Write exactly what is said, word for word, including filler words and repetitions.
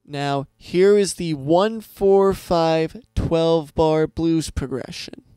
Now, here is the one four five twelve bar blues progression.